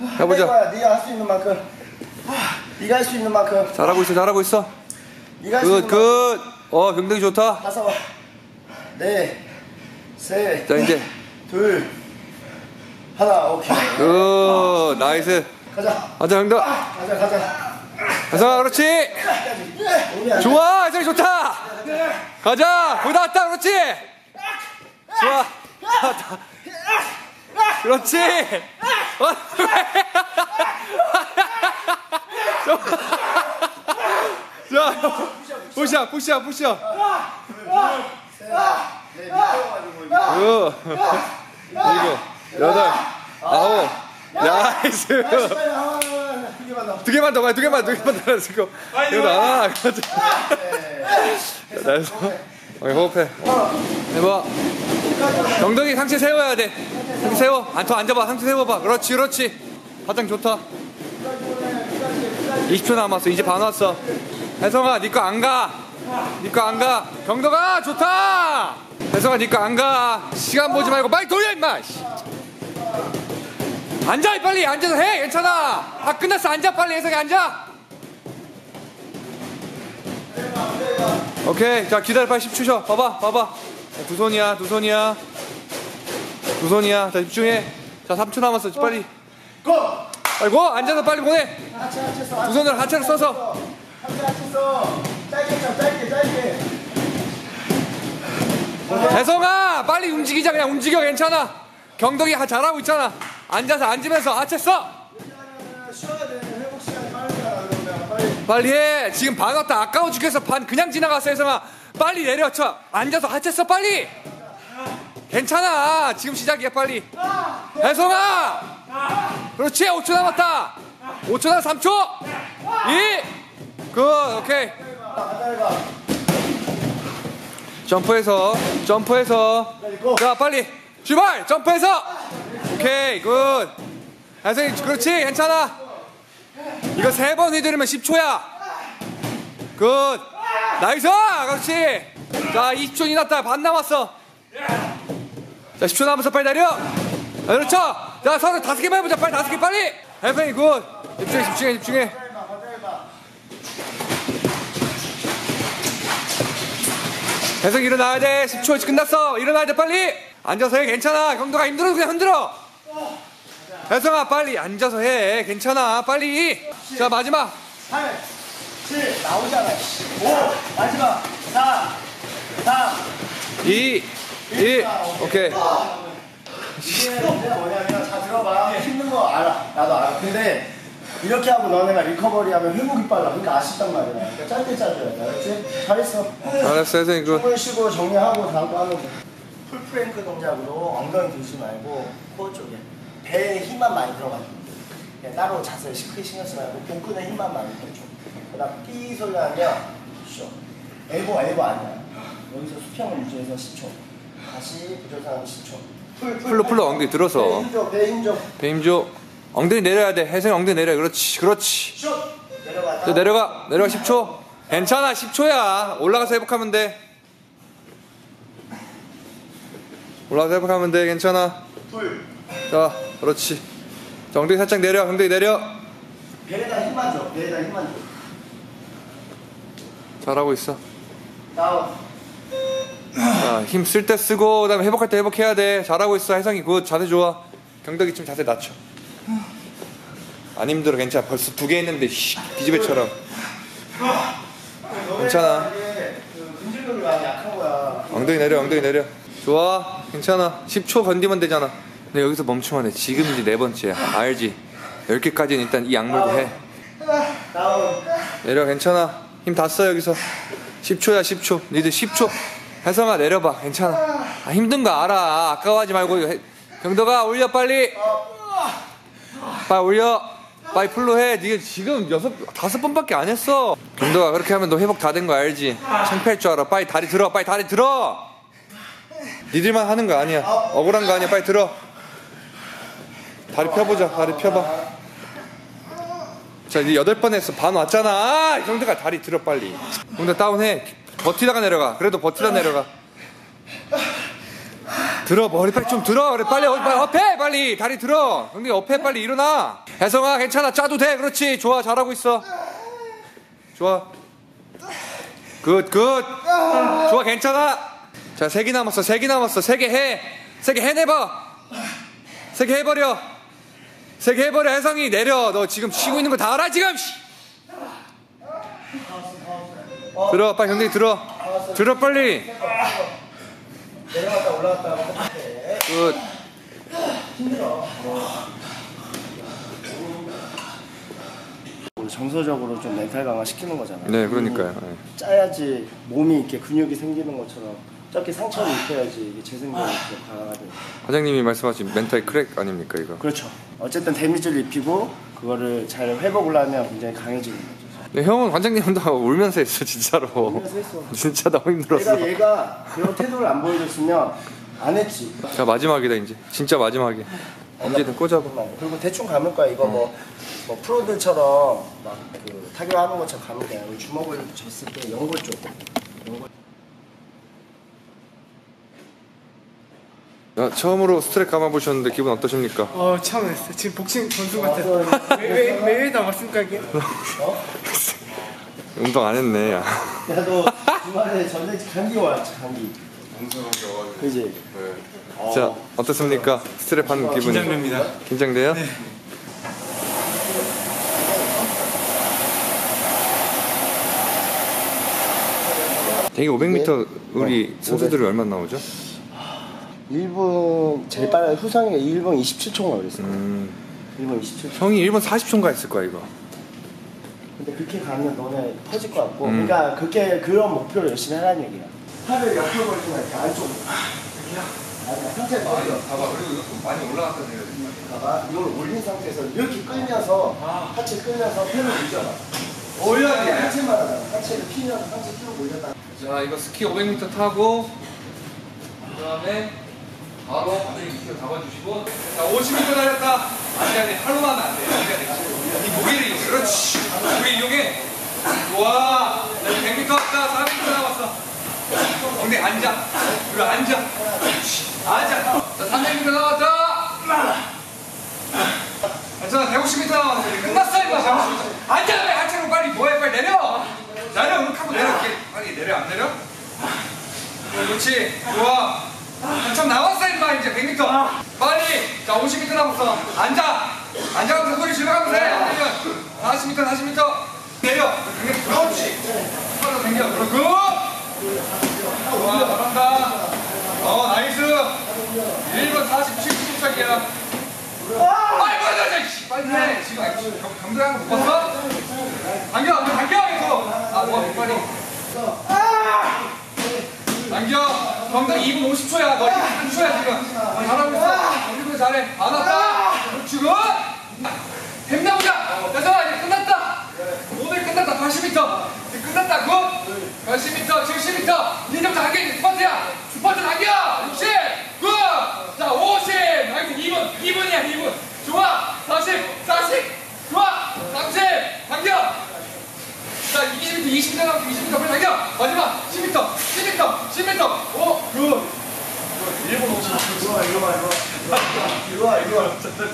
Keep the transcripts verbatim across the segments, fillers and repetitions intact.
해보자. 해봐. 네가 할 수 있는 만큼. 네가 할 수 있는 만큼. 잘하고 있어, 잘하고 있어. 네가 할 수 있는 굿, 굿. 어, 굉장히 좋다. 다섯, 넷, 셋, 자, 이제. 둘, 하나. 오케이. 굿, 나이스. 가자. 가자, 형들. 가자, 가자. 가자, 그렇지. 좋아, 이제 좋다. 가자, 거의 다 왔다, 그렇지. 좋아. 다 왔다. 그렇지. 어, 자, 푸시야, 푸시야, 푸시야. 구, 일곱, 여덟, 아홉. 나이스. 두 개만 더 봐, 두 개만, 두 개만 더 해주고. 이거 나, 그렇지. 나이스. 어이, 호흡해. 해봐. 영덕이 상체 세워야 돼. 상체 세워. 안, 더 앉아봐. 상체 세워봐. 그렇지, 그렇지. 가장 좋다. 이십 초 남았어. 이제 반 왔어. 혜성아, 니 거 안 가. 니 거 안 가. 경덕아, 좋다. 혜성아, 니 거 안 가. 시간 보지 말고 빨리 돌려, 임마. 앉아, 빨리. 앉아서 해. 괜찮아. 아, 끝났어. 앉아, 빨리. 혜성이 앉아. 오케이. 자, 기다려. 빨리 십 초 쉬어. 봐봐, 봐봐. 두 손이야, 두 손이야. 두 손이야. 자, 집중해. 자, 삼 초 남았어. 빨리. 고! 빨리 고! 앉아서 빨리 보내. 하체 하체 써. 두 손으로 하체를 써서. 하체 하체 써. 짧게 쳐, 짧게 짧게. 혜성아, 빨리 움직이자. 그냥 움직여. 괜찮아. 경덕이 잘하고 있잖아. 앉아서 앉으면서 하체 써. 쉬어야 돼. 회복 시간이 빠르잖아. 그러면 빨리. 빨리 해. 지금 반 왔다. 아까워 죽겠어. 반 그냥 지나갔어. 혜성아, 빨리 내려쳐. 앉아서 하체 써. 빨리. 괜찮아. 지금 시작이야. 빨리. 혜성아, 그렇지. 오 초 남았다. 오 초 남았어. 삼 초. 이. 굿. 오케이. 점프해서 점프해서. 자, 빨리 출발. 점프해서. 오케이. 굿. 혜성이, 그렇지. 괜찮아. 이거 세 번 휘두르면 십 초야. 굿. 나이스. 그렇지. 자, 이십 초 지났다. 반 남았어. 자, 십 초 남았어. 빨리 내려. 자, 그렇죠. 자, 서로 다섯 개만 해보자. 빨리 다섯 개 빨리. 혜성이 굿. 집중해, 집중해, 집중해. 혜성이 일어나야 돼. 십 초 끝났어. 일어나야 돼. 빨리. 앉아서 해. 괜찮아. 경도가 힘들어도 그냥 흔들어. 혜성아, 빨리 앉아서 해. 괜찮아. 빨리. 자, 마지막. 팔, 칠, 나오잖아. 오, 마지막. 사, 삼, 이, 일. 오케이. 이게 뭐냐면, 자, 들어봐. 힘든 거 알아. 나도 알아. 근데 이렇게 하고 너네가 리커버리 하면 회복이 빨라. 그러니까 아쉽단 말이야. 그러니까 짧게 짜줘야 돼. 알았지? 잘했어. 알았어, 혜성이 굿. 숨을 쉬고 정리하고 다음 거 하면 돼. 풀프랭크 동작으로 엉덩이 들지 말고 코어 쪽에 배에 힘만 많이 들어가줘. 따로 자세히 크게 신경 쓰지 말고 복근에 힘만 많이 해줘. 그다음 삐 소리 나면 쉬어. 엘보 엘보 아니야. 여기서 수평을 유지해서 십 초. 다시 부절상으로 십 초. 풀, 풀, 풀로 풀로 엉덩이 들어서. 배 힘줘, 배 힘줘. 배 힘줘. 엉덩이 내려야 돼. 혜성이 엉덩이 내려. 그렇지, 그렇지. 슛! 내려가. 자, 내려가. 내려가. 십 초. 괜찮아. 십 초야. 올라가서 회복하면 돼. 올라가서 회복하면 돼. 괜찮아. 풀. 자, 그렇지. 자, 엉덩이 살짝 내려. 엉덩이 내려. 배에다 힘만 줘. 배에다 힘만 줘. 잘하고 있어. 다운. 자, 힘 쓸 때 쓰고, 그 다음에 회복할 때 회복해야 돼. 잘하고 있어. 혜성이 굿. 자세 좋아. 경덕이 좀 자세 낮춰. 안 힘들어. 괜찮아. 벌써 두 개 했는데, 씨, 기집애처럼. 괜찮아. 근질력이 많이 약한 거야. 엉덩이 내려. 엉덩이 내려. 좋아. 괜찮아. 십 초 건디면 되잖아. 근데 여기서 멈추면 돼. 지금 이제 네 번째야. 알지? 열 개까지는 일단 이 악물고 해. 다운. 내려. 괜찮아. 힘 다 써. 여기서 십 초야. 십 초. 니들 십 초. 혜성아, 내려봐. 괜찮아. 아, 힘든 거 알아. 아까워하지 말고. 해. 경덕아, 올려. 빨리. 빨리 올려. 빨리 풀로 해. 니가 지금 여섯 다섯 번밖에 안 했어. 경덕아, 그렇게 하면 너 회복 다 된 거 알지? 창피할 줄 알아. 빨리 다리 들어. 빨리 다리 들어. 니들만 하는 거 아니야. 억울한 거 아니야. 빨리 들어. 다리 펴보자. 다리 펴봐. 자, 이제 여덟 번 했어. 반 왔잖아. 아, 경덕아, 다리 들어 빨리. 경덕 다운해. 버티다가 내려가. 그래도 버티다 내려가. 들어. 머리 빨리 좀 들어. 그래, 빨리 빨리 업해. 빨리 다리 들어. 경덕이 업해. 빨리 일어나. 혜성아, 괜찮아. 짜도 돼. 그렇지. 좋아. 잘하고 있어. 좋아. 굿, 굿. 좋아. 괜찮아. 자, 세 개 남았어. 세 개 남았어. 세 개 해. 세 개 해내봐. 세 개 해버려. 세 개 해버려. 혜성이 내려. 너 지금 쉬고 있는 거 다 알아 지금. 들어. 빨리 경덕이 들어. 들어 빨리. 내려갔다 올라갔다 하면 똑같아. 굿. 힘들어. 정서적으로 좀 멘탈 강화 시키는 거잖아. 네, 그러니까요. 네. 짜야지 몸이 이렇게 근육이 생기는 것처럼 저렇게 상처를 입혀야지 이게 재생력이 이렇게 강화가 돼. 과장님이 말씀하신 멘탈 크랙 아닙니까 이거? 그렇죠. 어쨌든 데미지를 입히고 그거를 잘 회복을 하면 굉장히 강해지는 거죠. 네, 형은 관장님 다 울면서 했어 진짜로. 울면서 했어. 진짜 너무 힘들었어. 내가 얘가 그런 태도를 안 보여줬으면 안 했지. 자 마지막이다 이제. 진짜 마지막이야. 언제든 꽂아봐. 그리고 대충 감을 거야. 이거 뭐, 뭐 프로들처럼 막 그 타격하는 것처럼 감을 거야. 주먹을 쳤을 때 연골 쪽. 연골. 야, 처음으로 스트랩 감아보셨는데 기분 어떠십니까? 어 처음 했어. 지금 복싱 선수 같아. 왜왜 왜 나왔습니까 이게? 어? 운동 안 했네. 야. 야너 주말에 전쟁 감기 왔지 감기. 그지? 네. 자 어떻습니까? 스트랩 하는 기분이? 긴장됩니다. 긴장돼요? 네. 되게 오백 미터 우리 선수들이 얼마 나오죠? 일 분 제일 빠른 후상이가 일 분 이십칠 초인가 그랬어. 음. 일 분 이십칠 초. 형이 일 분 사십 초인가 했을 거야 이거. 근데 그렇게 가면 너네 터질 것 같고. 음. 그러니까 그렇게 그런 목표를 열심히 하라는 얘기야. 팔을 옆으로 벌리면 이렇게 안쪽으로. 이렇게요? 아니야 상체 벌려. 봐봐 그리고 이거 많이 올라갔다 내려야 돼. 봐봐 이걸 올린 상태에서 이렇게 끌면서 하체 끌면서 펜을 올려봐. 올려야 돼. 하체만 하잖아. 하체를 피면서 상체 쭉 올렸다. 자 이거 스키 오백 미터 타고 그 다음에 바로 완전히 밑으로 잡아주시고 자 오십 미터 달렸다. 아니 아니 하루만 하면 안 돼. 이 무게를 이용해. 그렇지. 무게 이용해. 좋아. 백 미터 왔다. 사백 미터 남았어. 엉덩이 앉아. 그리고 앉아. 앉아. 자 삼백 미터 남았다. 괜찮아. 백오십 미터 남았어. 끝났어 이거. 백오십 미터. 앉아. 왜 하체로 빨리 뭐해 빨리 내려. 내려. 음악하고 내려. 이렇게 빨리 내려. 안 내려? 그렇지. 좋아. 한참 남았어 임마 이제 백 미터. 빨리. 자 오십 미터 남았어. 앉아. 앉아가면서 소리 질러가면서 해. 안 되면 사십 미터 사십 미터 내려. 그렇지. 빨리 당겨. 그렇고. 좋아 잘한다. 어 나이스. 일 분 사십칠 초 시작이야. 아이고 저 빨리 해. 지금 경도하는 거 못 봤어? 당겨 당겨 계속. 아 뭐야 빨리. 당겨. 경도 이 분 오십 초야. 너 한 초야 지금. 잘하고 있어. 우리도 잘해. 안 왔다. 그렇지 굿. 힘내보자. 됐어 이제 끝났다. 오늘 끝났다. 팔십 미터. 이제 끝났다. 굿. 팔십 미터 칠십 미터. 이제부터 당겨. 스퍼트야. 스퍼트 당겨. 육십. 굿. 자 오십. 나이스 이 분. 이 분이야 이 분. 좋아. 사십. 사십. 좋아. 삼십. 당겨. 자 이십 미터 이십 미터 남았어. 이십 미터 빨리 당겨. 마지막 십 미터 십 미터 십 미터. 오 굿. 일 분 오십. 이리와 이리와 이리와 이리와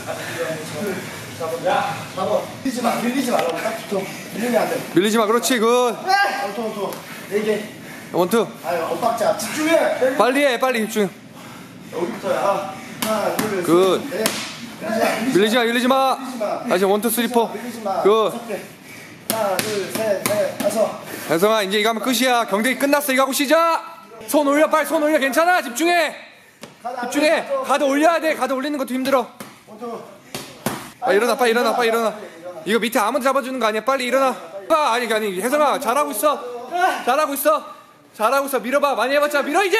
야 잡아 밀리지 마 밀리지 말라고 딱 붙어 밀리면 안돼 밀리지 마. 그렇지 굿. 원투 원투 네개 원투. 아유 엇박자 집중해 빨리 해 빨리 집중. 여기부터야 하나 둘 굿. 셋 넷 밀리지 마 밀리지 마. 다시 원투 쓰리 포. 밀리지 마 굿. 다섯 개. 하나 둘 셋 넷 다섯 혜성아 이제 이거 하면 끝이야. 경기 끝났어. 이거 하고 시작. 손 올려 빨리 손 올려. 괜찮아 집중해. 집중해. 가드 올려야 돼. 가드 올리는 것도 힘들어. 원투 빨리 일어나 빨리 일어나 빨리 일어나. 이거 밑에 아무도 잡아주는 거 아니야. 빨리 일어나. 아, 아니 아니 혜성아 잘하고 있어. 잘하고 있어. 잘하고 있어. 밀어봐. 많이 해봤자 밀어 이제.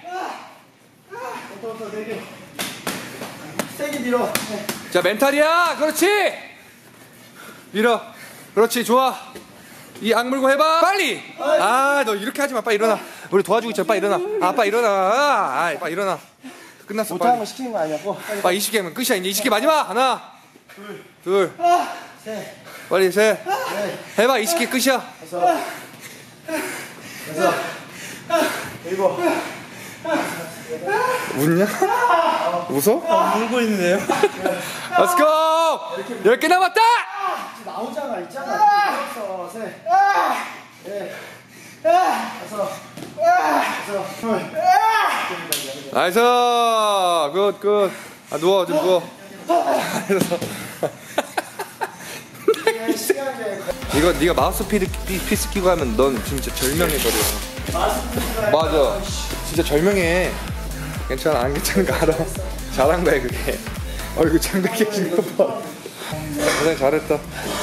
원투 원투 네개 세게 밀어 자 멘탈이야. 그렇지. 밀어. 그렇지 좋아. 이 악물고 해봐. 빨리. 아 너 이렇게 하지 마. 빨리 일어나. 우리 도와주고 있잖아. 빨리 일어나. 아 빨리 일어나. 아 빨리 일어나. 끝났어 못하는 빨리. 거 시키는 거 아니냐고 빨리 이십 개면 끝이야. 이제 이십 개 마지막. 하나 둘 셋 빨리 셋 넷 해봐. 이십 개 끝이야. 다섯 여섯 일곱 웃냐? 웃어? 울고 있네요. Let's go! 열 개 남았다! 나오잖아 있잖아 다섯 셋넷 다섯 여섯 둘 나이스! 굿, 굿. 아, 누워, 좀 누워. 이거 네가 마우스 피드, 피, 피스 끼고 하면 넌 진짜 절명해버려. 맞아. 진짜 절명해. 괜찮아, 안 괜찮은 거 알아. 잘한 거야, 그게. 아 이거 장갑 깨진 거 봐. 고생 잘했다.